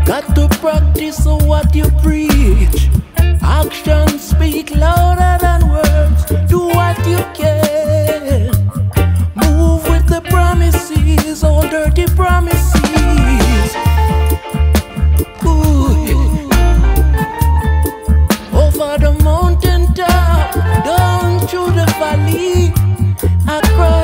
Got to practice what you preach. Actions speak louder than words. Do what you can. Move with the promises, all dirty promises. Ooh. Over the mountain top, down through the valley, across